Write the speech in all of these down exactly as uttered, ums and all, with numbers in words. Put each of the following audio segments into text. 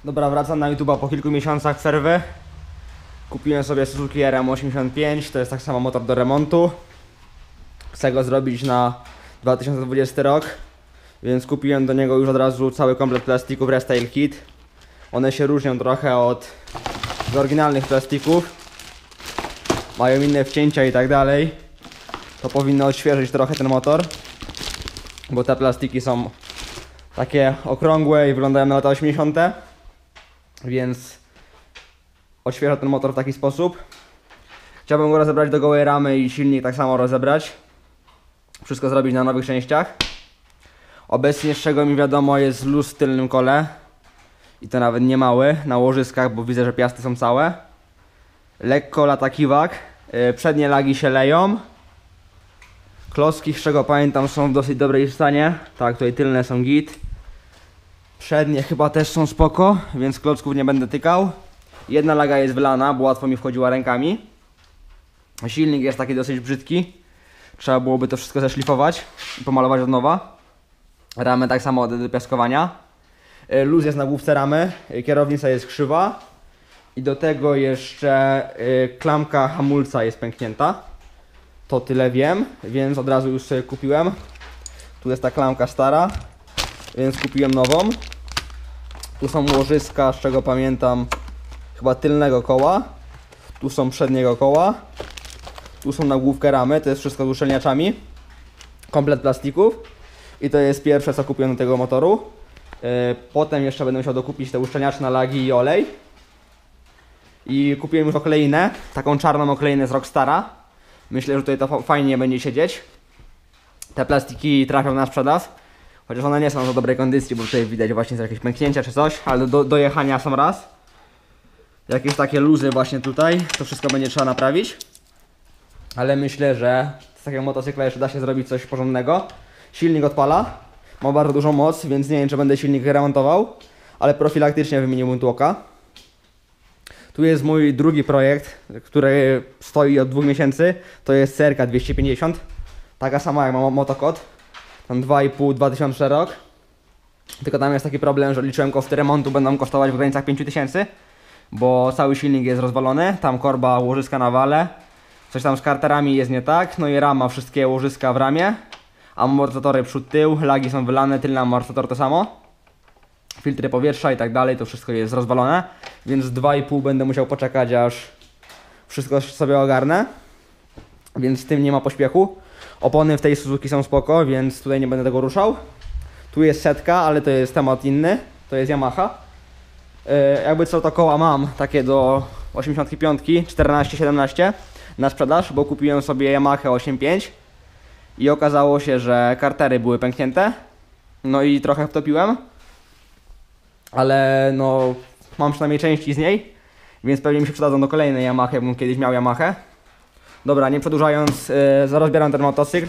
Dobra, wracam na YouTube'a po kilku miesiącach przerwy. Kupiłem sobie Suzuki R M osiemdziesiąt pięć, to jest tak samo motor do remontu. Chcę go zrobić na dwa tysiące dwudziesty rok, więc kupiłem do niego już od razu cały komplet plastików Restyle Kit. One się różnią trochę od z oryginalnych plastików. Mają inne wcięcia i tak dalej. To powinno odświeżyć trochę ten motor, bo te plastiki są takie okrągłe i wyglądają na lata osiemdziesiąte. Więc odświeża ten motor w taki sposób. Chciałbym go rozebrać do gołej ramy i silnik tak samo rozebrać. Wszystko zrobić na nowych częściach. Obecnie, z czego mi wiadomo, jest luz w tylnym kole. I to nawet nie mały, na łożyskach, bo widzę, że piasty są całe. Lekko lata kiwak. Przednie lagi się leją. Klocki, z czego pamiętam, są w dosyć dobrej stanie. Tak, tutaj tylne są git. Przednie chyba też są spoko, więc klocków nie będę tykał. Jedna laga jest wylana, bo łatwo mi wchodziła rękami. Silnik jest taki dosyć brzydki. Trzeba byłoby to wszystko zeszlifować i pomalować od nowa. Ramę tak samo do piaskowania. Luz jest na główce ramy, kierownica jest krzywa. I do tego jeszcze klamka hamulca jest pęknięta. To tyle wiem, więc od razu już sobie kupiłem. Tu jest ta klamka stara, więc kupiłem nową. Tu są łożyska, z czego pamiętam, chyba tylnego koła. Tu są przedniego koła. Tu są na główkę ramy, to jest wszystko z uszczelniaczami. Komplet plastików. I to jest pierwsze, co kupiłem do tego motoru. Yy, potem jeszcze będę musiał dokupić te uszczelniacze na lagi i olej. I kupiłem już okleinę, taką czarną okleinę z Rockstara. Myślę, że tutaj to fajnie będzie siedzieć. Te plastiki trafią na sprzedaż. Chociaż one nie są w dobrej kondycji, bo tutaj widać właśnie jakieś pęknięcia czy coś. Ale do, do jechania są raz. Jakieś takie luzy właśnie tutaj, to wszystko będzie trzeba naprawić. Ale myślę, że z takiego motocykla jeszcze da się zrobić coś porządnego. Silnik odpala, ma bardzo dużą moc, więc nie wiem, czy będę silnik remontował. Ale profilaktycznie wymieniłbym tłoka. Tu jest mój drugi projekt, który stoi od dwóch miesięcy. To jest C R K dwieście pięćdziesiąt. Taka sama jak mam motokod. Tam dwa i pół dwa tysiące rok. Tylko tam jest taki problem, że liczyłem koszty remontu będą kosztować w granicach pięć tysięcy. Bo cały silnik jest rozwalony. Tam korba, łożyska na wale. Coś tam z karterami jest nie tak. No i rama, wszystkie łożyska w ramie. Amortyzatory przód, tył. Lagi są wylane, tylny amortyzator to samo. Filtry powietrza i tak dalej, to wszystko jest rozwalone. Więc dwa i pół będę musiał poczekać, aż wszystko sobie ogarnę. Więc z tym nie ma pośpiechu. Opony w tej Suzuki są spoko, więc tutaj nie będę tego ruszał. Tu jest setka, ale to jest temat inny. To jest Yamaha. Yy, jakby co, to koła mam takie do osiemdziesiątki piątki, czternaście siedemnaście na sprzedaż, bo kupiłem sobie Yamaha osiem pięć i okazało się, że kartery były pęknięte. No i trochę wtopiłem. Ale no, mam przynajmniej części z niej, więc pewnie mi się przydadzą do kolejnej Yamaha, jakbym kiedyś miał Yamahę. Dobra, nie przedłużając, yy, rozbieram ten motocykl.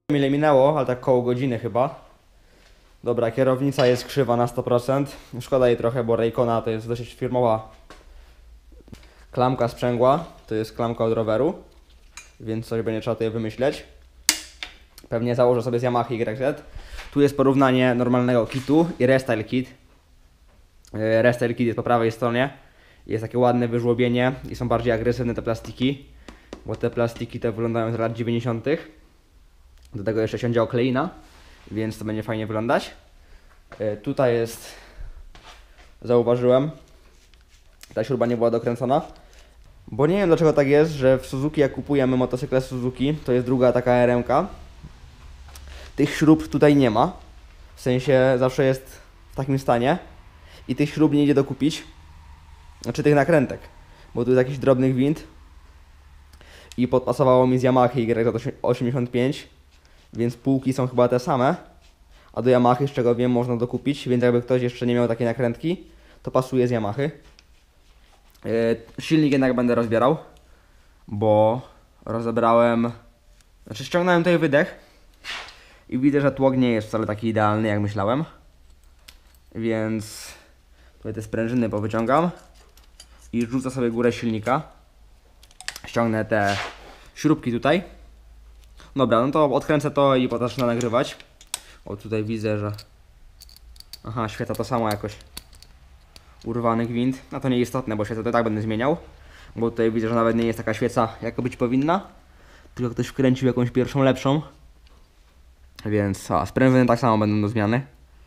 Ile minęło, ale tak koło godziny chyba. Dobra, kierownica jest krzywa na sto procent. Szkoda jej trochę, bo Raycona to jest dosyć firmowa klamka sprzęgła. To jest klamka od roweru, więc coś będzie trzeba tutaj wymyśleć. Pewnie założę sobie z Yamaha Y Z. Tu jest porównanie normalnego kitu i Restyle Kit. Restyle Kit jest po prawej stronie. Jest takie ładne wyżłobienie i są bardziej agresywne te plastiki, bo te plastiki te wyglądają z lat dziewięćdziesiątych. Do tego jeszcze siądzie okleina, więc to będzie fajnie wyglądać. Yy, tutaj jest, zauważyłem, ta śruba nie była dokręcona, bo nie wiem dlaczego tak jest, że w Suzuki jak kupujemy motocykle Suzuki, to jest druga taka R M K, tych śrub tutaj nie ma, w sensie zawsze jest w takim stanie i tych śrub nie idzie dokupić, znaczy tych nakrętek, bo tu jest jakiś drobny gwint i podpasowało mi z Yamaha Y Z osiemdziesiąt pięć, więc półki są chyba te same, a do Yamahy, z czego wiem, można dokupić, więc jakby ktoś jeszcze nie miał takiej nakrętki, to pasuje z Yamahy. Yy, silnik jednak będę rozbierał, bo rozebrałem, znaczy ściągnąłem tutaj wydech i widzę, że tłok nie jest wcale taki idealny, jak myślałem, więc tutaj te sprężyny powyciągam i rzucę sobie górę silnika. Ściągnę te śrubki tutaj. Dobra, no to odkręcę to i potem zacznę nagrywać. O, tutaj widzę, że... Aha, świeca to samo jakoś. Urwany gwint. No to nieistotne, bo świecę to tak będę zmieniał. Bo tutaj widzę, że nawet nie jest taka świeca, jaka być powinna. Tylko ktoś wkręcił jakąś pierwszą, lepszą. Więc a, sprężyny tak samo będą do zmiany.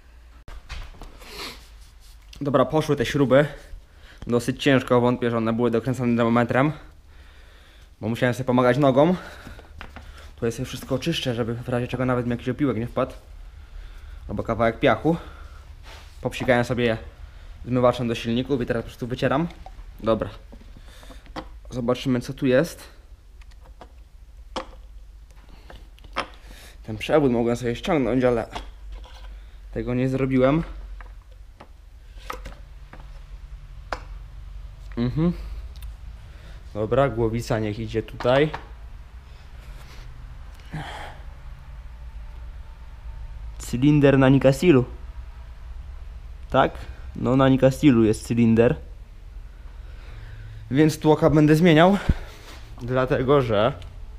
Dobra, poszły te śruby. Dosyć ciężko, wątpię, że one były dokręcone dynamometrem, bo musiałem sobie pomagać nogą. Tutaj sobie wszystko oczyszczę, żeby w razie czego nawet mi jakiś opiłek nie wpadł. Albo kawałek piachu. Popsikałem sobie zmywaczem do silników i teraz po prostu wycieram. Dobra. Zobaczymy, co tu jest. Ten przewód mogłem sobie ściągnąć, ale tego nie zrobiłem. Mhm. Dobra, głowica niech idzie tutaj. Cylinder na Nicastilu. Tak? No na Nicastilu jest cylinder. Więc tłoka będę zmieniał. Dlatego, że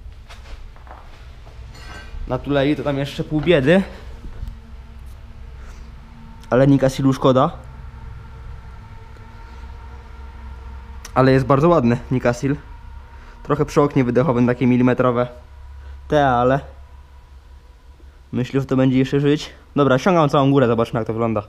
na tulei to tam jeszcze pół biedy. Ale Nicastilu szkoda. Ale jest bardzo ładny Nicasil. Trochę przy oknie wydechowym takie milimetrowe te, ale myślę, że to będzie jeszcze żyć. Dobra, ściągam całą górę, zobaczmy jak to wygląda.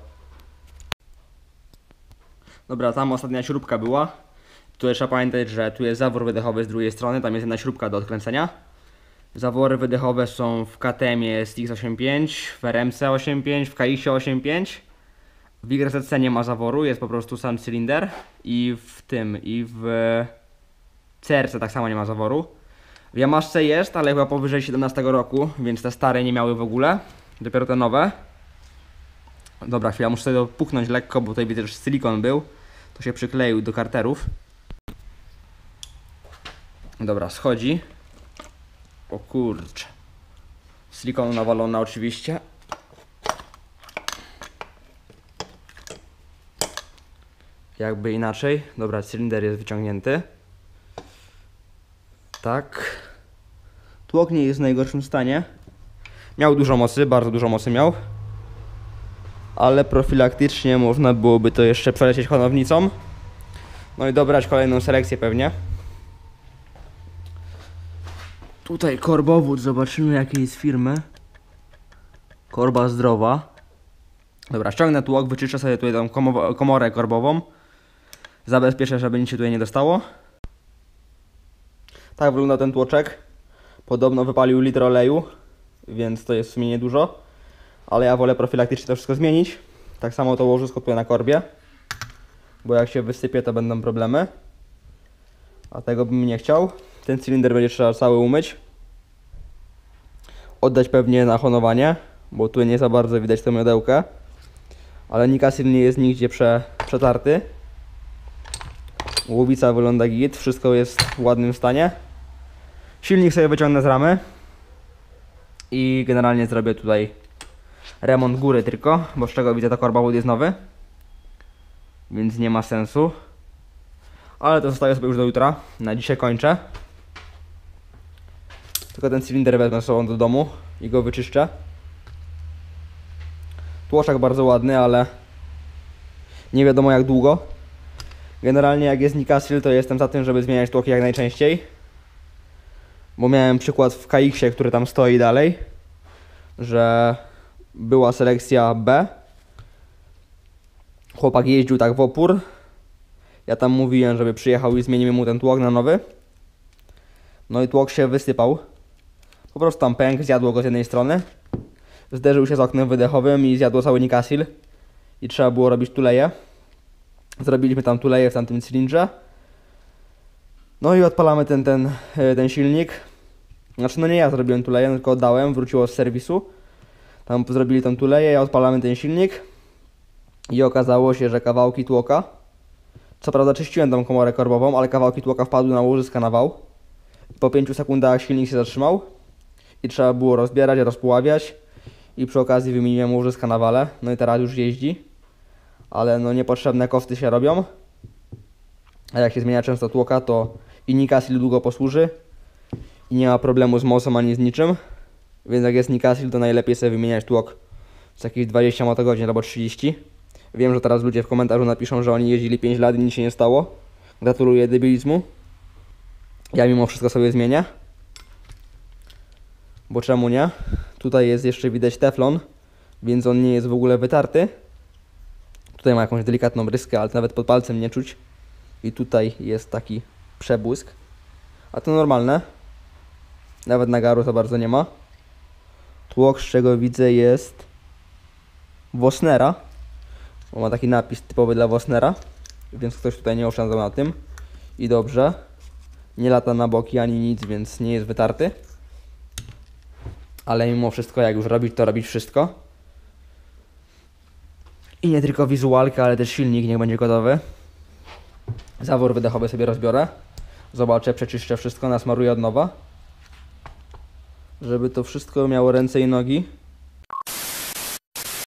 Dobra, tam ostatnia śrubka była. Tutaj trzeba pamiętać, że tu jest zawór wydechowy z drugiej strony, tam jest jedna śrubka do odkręcenia. Zawory wydechowe są w K T M-ie S X osiemdziesiąt pięć, w R M C osiemdziesiąt pięć, w K X-ie osiemdziesiąt pięć. W Y Z C nie ma zaworu, jest po prostu sam cylinder. I w tym, i w C R C tak samo nie ma zaworu. W Yamaszce jest, ale chyba powyżej siedemnastego roku, więc te stare nie miały w ogóle. Dopiero te nowe. Dobra, chwila, muszę sobie to puknąć lekko, bo tutaj widzę, że silikon był. To się przykleił do karterów. Dobra, schodzi. O kurczę. Silikon nawalona oczywiście. Jakby inaczej. Dobra, cylinder jest wyciągnięty. Tak. Tłok nie jest w najgorszym stanie. Miał dużo mocy, bardzo dużo mocy miał. Ale profilaktycznie można byłoby to jeszcze przelecieć honownicą. No i dobrać kolejną selekcję pewnie. Tutaj korbowód, zobaczymy jakiej jest firmy. Korba zdrowa. Dobra, ściągnę tłok, wyczyszczę sobie tutaj tą komorę korbową. Zabezpieczę, żeby nic się tutaj nie dostało. Tak wygląda ten tłoczek. Podobno wypalił litr oleju, więc to jest w sumie niedużo. Ale ja wolę profilaktycznie to wszystko zmienić. Tak samo to łożysko tutaj na korbie. Bo jak się wysypie, to będą problemy. A tego bym nie chciał. Ten cylinder będzie trzeba cały umyć. Oddać pewnie na honowanie, bo tu nie za bardzo widać tę miodełkę. Ale Nicasil nie jest nigdzie prze, przetarty. Głowica wygląda git, wszystko jest w ładnym stanie. Silnik sobie wyciągnę z ramy. I generalnie zrobię tutaj remont góry tylko, bo z czego widzę, to korbowód jest nowy, więc nie ma sensu. Ale to zostawię sobie już do jutra. Na dzisiaj kończę. Tylko ten cylinder wezmę sobą do domu i go wyczyszczę. Tłoczek bardzo ładny, ale nie wiadomo jak długo. Generalnie jak jest Nikasil, to jestem za tym, żeby zmieniać tłoki jak najczęściej. Bo miałem przykład w K X-ie, który tam stoi dalej, że była selekcja B. Chłopak jeździł tak w opór. Ja tam mówiłem, żeby przyjechał i zmienimy mu ten tłok na nowy. No i tłok się wysypał. Po prostu tam pękł, zjadło go z jednej strony. Zderzył się z oknem wydechowym i zjadło cały Nikasil. I trzeba było robić tuleje. Zrobiliśmy tam tuleje w tamtym cylindrze. No i odpalamy ten, ten, ten silnik. Znaczy no nie ja zrobiłem tuleje, tylko oddałem, wróciło z serwisu. Tam zrobili tam tuleje, ja odpalamy ten silnik. I okazało się, że kawałki tłoka, co prawda czyściłem tą komorę korbową, ale kawałki tłoka wpadły na łożyska na wał. Po pięciu sekundach silnik się zatrzymał. I trzeba było rozbierać, rozpuławiać. I przy okazji wymieniłem łożyska na wale. No i teraz już jeździ. Ale no niepotrzebne koszty się robią. A jak się zmienia często tłoka, to i Nikasil długo posłuży. I nie ma problemu z mocą ani z niczym. Więc jak jest Nikasil, to najlepiej sobie wymieniać tłok z jakieś dwadzieścia motogodzin albo trzydzieści. Wiem, że teraz ludzie w komentarzu napiszą, że oni jeździli pięć lat i nic się nie stało. Gratuluję debilizmu. Ja mimo wszystko sobie zmienię. Bo czemu nie? Tutaj jest jeszcze widać teflon, więc on nie jest w ogóle wytarty. Tutaj ma jakąś delikatną ryskę, ale nawet pod palcem nie czuć. I tutaj jest taki przebłysk. A to normalne. Nawet nagaru za bardzo nie ma. Tłok, z czego widzę, jest Vossnera. Bo ma taki napis typowy dla Vossnera. Więc ktoś tutaj nie oszczędzał na tym. I dobrze. Nie lata na boki ani nic, więc nie jest wytarty. Ale mimo wszystko, jak już robić, to robić wszystko. I nie tylko wizualka, ale też silnik niech będzie gotowy. Zawór wydechowy sobie rozbiorę. Zobaczę, przeczyszczę wszystko, nasmaruję od nowa. Żeby to wszystko miało ręce i nogi.